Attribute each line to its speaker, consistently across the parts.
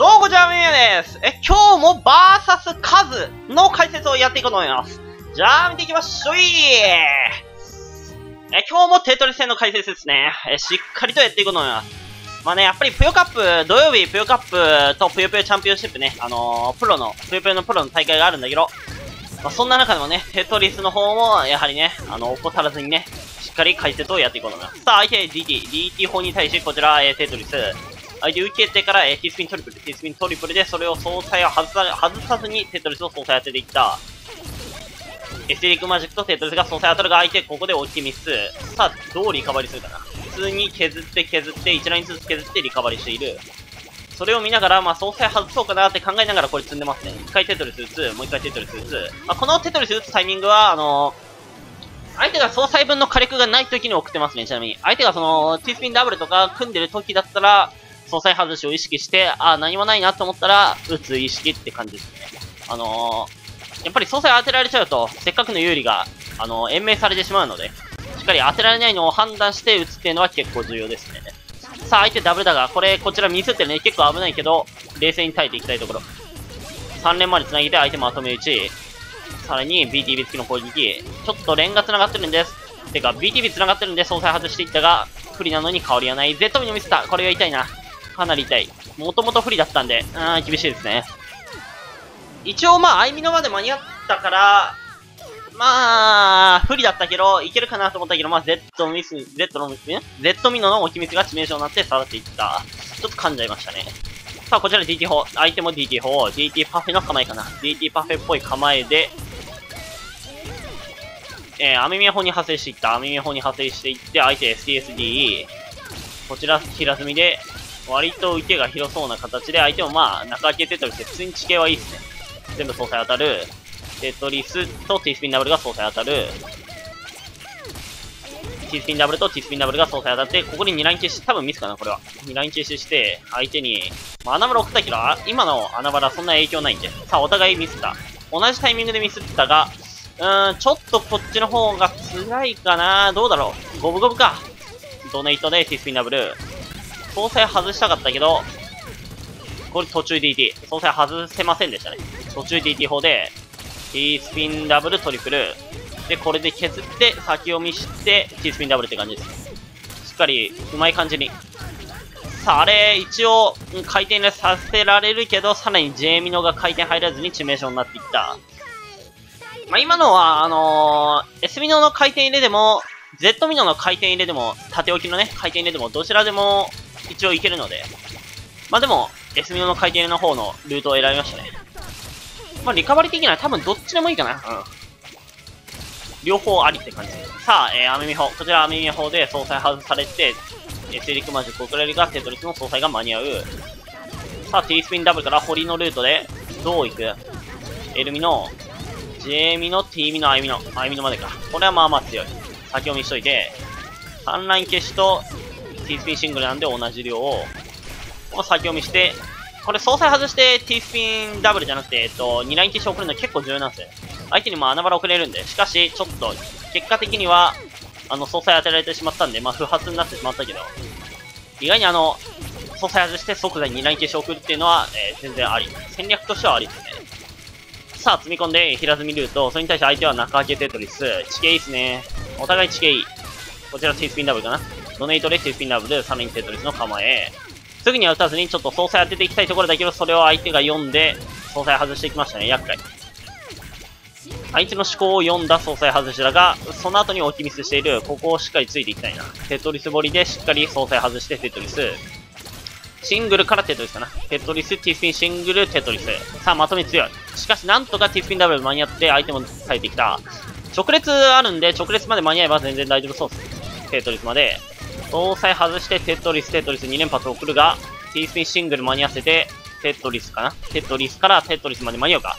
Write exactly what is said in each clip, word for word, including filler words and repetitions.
Speaker 1: どうもこんにちは、みみやです。え、今日もバーサスカズの解説をやっていこうと思います。じゃあ、見ていきましょういえ、今日もテトリス戦の解説ですね。え、しっかりとやっていこうと思います。まあね、やっぱりぷよカップ、土曜日ぷよカップとぷよぷよチャンピオンシップね、あのー、プロの、ぷよぷよのプロの大会があるんだけど、まあ、そんな中でもね、テトリスの方も、やはりね、あの、怠らずにね、しっかり解説をやっていこうと思います。さあ、相手 ディーティー、ディーティー 方に対し、こちら、えー、テトリス。相手受けてから、えー、ティースピントリプル、ティースピントリプルで、それを総裁を外さ、外さずにテトリスを総裁当てていった。エステリックマジックとテトリスが総裁当たるが、相手ここで大きいミス。さあ、どうリカバリするかな。普通に削って削って、いちラインずつ削ってリカバリしている。それを見ながら、まあ、総裁外そうかなって考えながらこれ積んでますね。一回テトリス打つ、もう一回テトリス打つ。まあ、このテトリス打つタイミングは、あのー、相手が総裁分の火力がない時に送ってますね、ちなみに。相手がその、T スピンダブルとか組んでる時だったら、総裁外しを意識して、あ、何もないなと思ったら、打つ意識って感じですね。あのー、やっぱり総裁当てられちゃうと、せっかくの有利が、あのー、延命されてしまうので、しっかり当てられないのを判断して打つっていうのは結構重要ですね。さあ、相手ダブルだが、これ、こちらミスってるね、結構危ないけど、冷静に耐えていきたいところ。さん連まで繋げて相手まとめ撃ち。さらに ビーティービー 付きの攻撃。ちょっと連が繋がってるんです。てか、ビーティービー 繋がってるんで、総裁外していったが、不利なのに変わりはない。Z ミのミスった。これが痛いな。かなり痛い。もともと不利だったんで、うーん、厳しいですね。一応、まあ、アイミノまで間に合ったから、まあ、不利だったけど、いけるかなと思ったけど、まあ、Z ミス、Z の、ん ?Z ミノの置きミスが致命傷になって下がっていった。ちょっと噛んじゃいましたね。さあ、こちら ディーティー 砲。相手も ディーティー 砲。ディーティー パフェの構えかな。ディーティー パフェっぽい構えで、えー、アメミヤ砲に派生していった。アメミヤ砲に派生していって、相手 エスティーエスディー。こちら、平積みで、割と受けが広そうな形で、相手もまあ、中開けテトリスで、普通に地形はいいですね。全部総裁当たる。テトリスと T スピンダブルが総裁当たる。T スピンダブルと T スピンダブルが総裁当たって、ここににライン消し、多分ミスかな、これは。にライン消しして、相手に、まあ、穴場送ったけど、今の穴場はそんな影響ないんで。さあ、お互いミスった。同じタイミングでミスったが、うーん、ちょっとこっちの方が辛いかな。どうだろう。五分五分か。ドネイトで T スピンダブル。総裁外したかったけど、これ途中 ディーティー。総裁外せませんでしたね。途中 ディーティー 砲で、T スピンダブルトリプル。で、これで削って、先読みして、T スピンダブルって感じです。しっかり、うまい感じに。さあ、あれ、一応、回転させられるけど、さらに J ミノが回転入らずに致命傷になっていった。まあ、今のは、あのー、S ミノの回転入れでも、Z ミノの回転入れでも、縦置きのね、回転入れでも、どちらでも、一応いけるので。まあ、でも、S ミノの回転入れの方のルートを選びましたね。まあ、リカバリー的には多分どっちでもいいかな。うん。両方ありって感じ。さあ、えー、アメミ砲。こちらアメミ砲で総裁外されて、エスエリックマジック送られるが、テトリスの総裁が間に合う。さあ、T スピンダブルから堀のルートで、どういく ?L ミの、J ミの、T ミの、I ミの、I ミのまでか。これはまあまあ強い。先読みしといて、さんライン消しと T スピンシングルなんで同じ量を、この先読みして、これ総裁外して T スピンダブルじゃなくて、えっと、にライン消し送るの結構重要なんですよ。相手にも穴場送れるんで、しかし、ちょっと、結果的には、あの、総裁当てられてしまったんで、まあ、不発になってしまったけど、意外にあの、総裁外して即座ににライン消し送るっていうのは、えー、全然あり。戦略としてはありですね。さあ、積み込んで、平積みルート、それに対して相手は中開けテトリス、地形いいっすね。お互い地形いい。こちら T スピンダブルかな。ドネイトで T スピンダブル、さらにテトリスの構え。すぐには打たずに、ちょっと総裁当てていきたいところだけど、それを相手が読んで、総裁外していきましたね。厄介。相手の思考を読んだ総裁外しだが、その後に置きミスしている、ここをしっかりついていきたいな。テトリス彫りでしっかり総裁外してテトリス。シングルからテトリスかな。テトリス、T スピンシングル、テトリス。さあ、まとめ強い。しかし、なんとか T スピンダブル間に合って相手も耐えてきた。直列あるんで、直列まで間に合えば全然大丈夫そうです。テトリスまで。総裁外してテトリス、テトリスに連発送るが、T スピンシングル間に合わせて、テトリスかな。テトリスからテトリスまで間に合うか。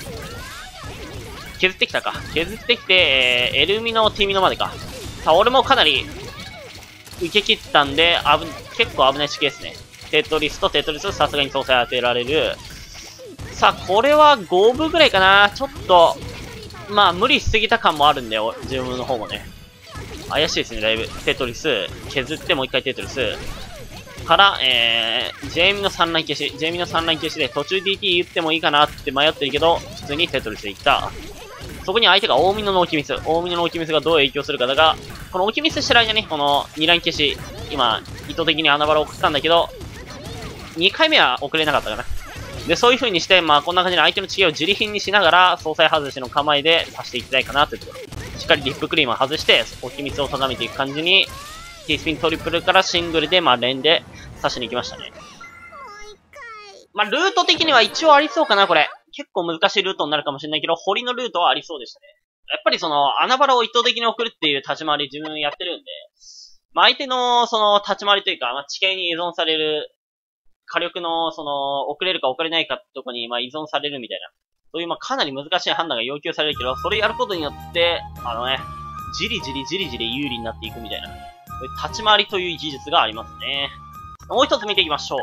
Speaker 1: 削ってきたか。削ってきて、えー、L ミノ、T ミノまでか。さあ、俺もかなり、受け切ったんで、あぶ、結構危ない地形ですね。テトリスとテトリス、さすがに総裁当てられる。さあ、これはごぶぐらいかな。ちょっと、まあ、無理しすぎた感もあるんで、自分の方もね。怪しいですね、だいぶ。テトリス、削ってもう一回テトリス。 から、えー、ジェイミのさんライン消し、ジェイミのさんライン消しで途中 ディーティー 言ってもいいかなって迷ってるけど、普通にテトリスでいった。そこに相手が大ミノの置きミス。大ミノの置きミスがどう影響するかだが、この置きミスしてる間に、このにライン消し、今、意図的に穴場を送ったんだけど、にかいめは送れなかったかな。で、そういう風にして、まあ、こんな感じで相手の地形を自利品にしながら、総裁外しの構えで刺していきたいかなというところ。しっかりリップクリームを外して、置きミスを定めていく感じに、T スピントリプルからシングルで、まあ、連で刺しに行きましたね。まあ、ルート的には一応ありそうかな、これ。結構難しいルートになるかもしれないけど、堀のルートはありそうでしたね。やっぱりその、穴場を意図的に送るっていう立ち回り自分やってるんで、まあ、相手のその立ち回りというか、まあ、地形に依存される、火力のその、送れるか送れないかってとこに、まあ、依存されるみたいな。そういう、まあ、かなり難しい判断が要求されるけど、それやることによって、あのね、じりじりじりじり有利になっていくみたいな。立ち回りという技術がありますね。もう一つ見ていきましょう。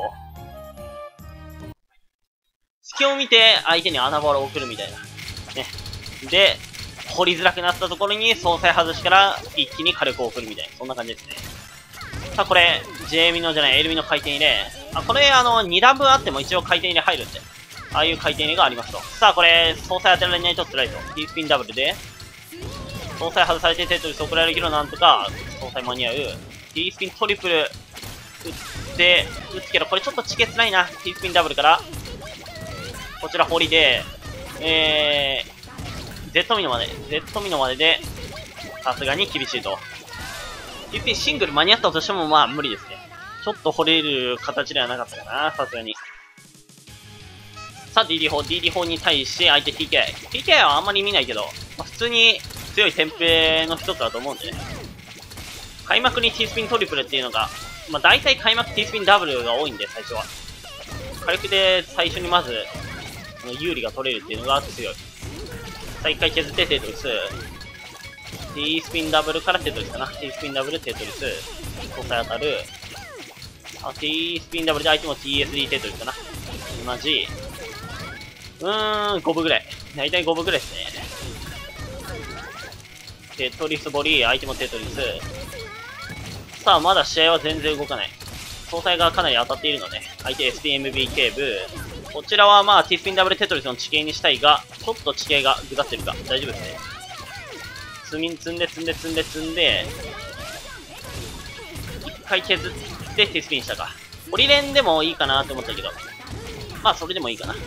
Speaker 1: 隙を見て相手に穴場を送るみたいな。ね。で、掘りづらくなったところに総裁外しから一気に火力を送るみたいな。そんな感じですね。さあ、これ、J ミのじゃない、L ミの回転入れ。あ、これ、あの、に段分あっても一応回転入れ入るんで。ああいう回転入れがありますと。さあ、これ、総裁当てられないと辛いと。T スピンダブルで。総裁外されてテトリス送られるけどなんとか、総裁間に合う。T スピントリプル、打って、打つけど、これちょっとチケ辛いな。T スピンダブルから。こちら堀で、えー、Z ミノまで、Z ミノまでで、さすがに厳しいと。T スピンシングル間に合ったとしてもまあ無理ですね。ちょっと掘れる形ではなかったかな、さすがに。さあ、ディーディー 砲、ディーディー 砲に対して相手 ティーケー。ティーケー はあんまり見ないけど、まあ、普通に強いテンプレの一つだと思うんでね。開幕に T スピントリプルっていうのが、まあ大体開幕 T スピンダブルが多いんで、最初は。火力で最初にまず、有利が取れるっていうのが強い。さあ、一回削ってテトリス。T スピンダブルからテトリスかな。T スピンダブル、テトリス。総裁当たる。あ、T スピンダブルで相手も ティーエスディー テトリスかな。同じ。うーん、ごぶぐらい。だいたいごぶぐらいですね。テトリスボリー、相手もテトリス。さあ、まだ試合は全然動かない。総裁がかなり当たっているので、相手 エスピーエムビー ケーブ。こちらはまあ T スピンダブルテトリスの地形にしたいが、ちょっと地形がぐだってるか。大丈夫ですね。積み、積んで積んで積んで積んで、一回削って T スピンしたか。オリレンでもいいかなって思ったけど、まあそれでもいいかな。し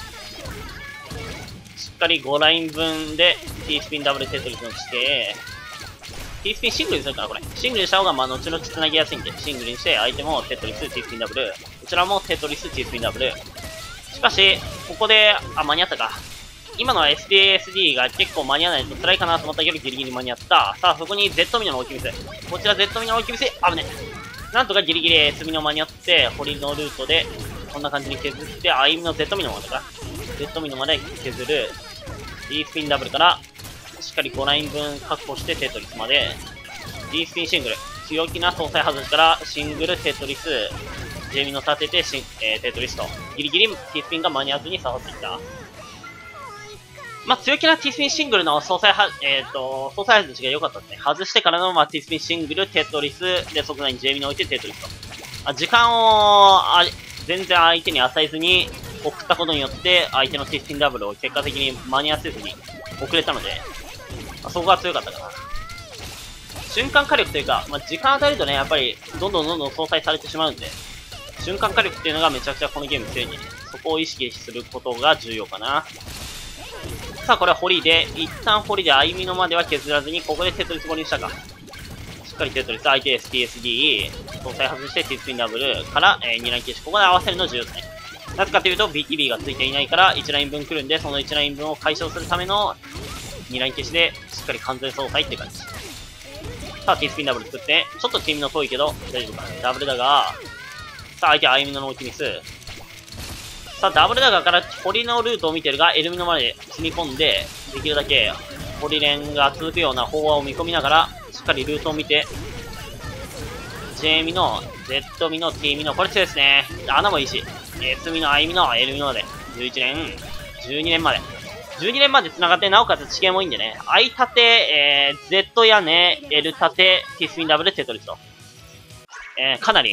Speaker 1: っかりごライン分で T スピンダブルテトリスの地形、T スピンシングルにするかな、これ。シングルにした方がまあ後々繋ぎやすいんで、シングルにして相手もテトリス、T スピンダブル、こちらもテトリス、T スピンダブル。しかし、ここで、あ、間に合ったか。今のは エスピーエスディー が結構間に合わないと辛いかなと思ったけどギリギリ間に合った。さあ、そこに Z ミノの置き店。こちら Z ミノの置き店、危ね。なんとかギリギリ S ミノ間に合って、堀のルートで、こんな感じに削って、あ、イミの Z ミノまでか。Z ミノまで削る。D スピンダブルから、しっかりごライン分確保してテトリスまで。D スピンシングル。強気な総裁外しから、シングル、テトリス。J ミノ立ててシン、えー、テトリスと。ギリギリ T スピンが間に合わずに刺さっていった。まあ、強気な T スピンシングルの総裁は、えっ、ー、と、総裁外しが良かったですね。外してからの、まあ、T スピンシングル、テトリス、で、そこに J ミノ置いてテトリスと。あ、時間を、あ、全然相手に与えずに送ったことによって、相手の T スピンダブルを結果的に間に合わせずに遅れたので、まあ、そこが強かったかな。瞬間火力というか、まあ、時間与えるとね、やっぱり、どんどんどんどん相殺されてしまうんで、瞬間火力っていうのがめちゃくちゃこのゲーム強いんでね、そこを意識することが重要かな。さあ、これは堀で、一旦堀で歩みのまでは削らずに、ここでテトリスボリにしたか。しっかりテトリス、相手 エスティーエスディー、搭載外して T スピンダブルから、えー、にライン消し、ここで合わせるの重要ですね。なぜかというと、ビーティービー がついていないから、いちライン分来るんで、そのいちライン分を解消するためのにライン消しで、しっかり完全相殺って感じ。さあ、T スピンダブル作って、ちょっとティミの遠いけど、大丈夫かな。ダブルだが、さあ、相手は歩みのノーキミス。さあ、ダブルダガーから堀のルートを見てるが、エルミノまで積み込んで、できるだけ堀連が続くような飽和を見込みながら、しっかりルートを見て、J ミノ、Z ミノ、T ミノ、これ強いですね。穴もいいし、S ミノ、I ミノ、L ミノで、じゅういちねん、じゅうにねんまで。じゅうにねんまで繋がって、なおかつ地形もいいんでね、I 縦、えー、Z 屋根、L 縦、T スピンダブル、テトリスと。えー、かなり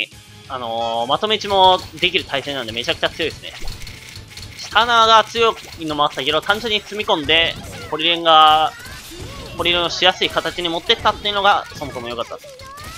Speaker 1: あのー、まとめ打ちもできる体制なんでめちゃくちゃ強いですね。下穴が強いのもあったけど、単純に積み込んで、ポリレンが、ポリレンをしやすい形に持ってったっていうのが、そもそも良かった。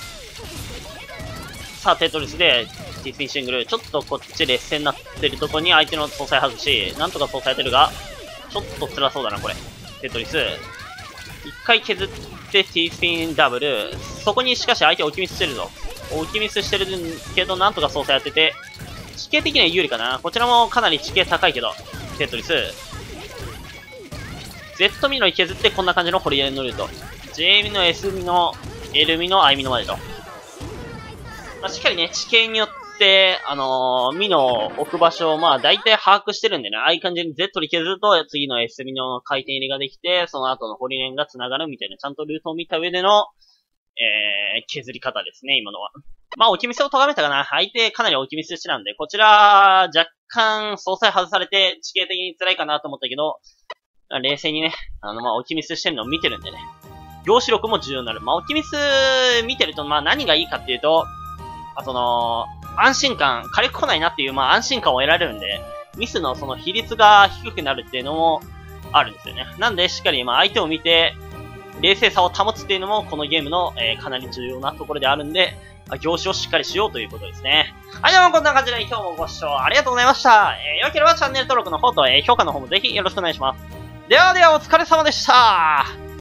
Speaker 1: さあ、テトリスで、ティスピンシングル、ちょっとこっち劣勢になってるとこに相手の総裁外し、なんとか総裁当てるが、ちょっと辛そうだな、これ。テトリス。一回削って T スピンダブル。そこにしかし相手置きミスしてるぞ。置きミスしてるけど、なんとか操作やってて、地形的には有利かな。こちらもかなり地形高いけど、テトリス。Z ミノに削ってこんな感じのホリエンのルート。J ミノ、S ミノ、L ミノ、I ミノまでと。まあ、しっかりね、地形によって、あのー、ミノを置く場所をまあ大体把握してるんでね、ああいう感じに Z に削ると次の S ミノの回転入れができて、その後のホリエンが繋がるみたいな、ちゃんとルートを見た上での、えー、削り方ですね、今のは。まあ、置きミスを咎めたかな。相手かなり置きミスしてたんで、こちら、若干、総裁外されて、地形的に辛いかなと思ったけど、冷静にね、あの、まあ、置きミスしてるのを見てるんでね。凝視力も重要になる。まあ、置きミス見てると、まあ、何がいいかっていうと、まあ、その、安心感、火力来ないなっていう、まあ、安心感を得られるんで、ミスのその比率が低くなるっていうのもあるんですよね。なんで、しっかり、まあ、相手を見て、冷静さを保つっていうのも、このゲームの、えー、かなり重要なところであるんで、凝視をしっかりしようということですね。はい、ではこんな感じで今日もご視聴ありがとうございました。えー、よければチャンネル登録の方と、えー、評価の方もぜひよろしくお願いします。ではではお疲れ様でした。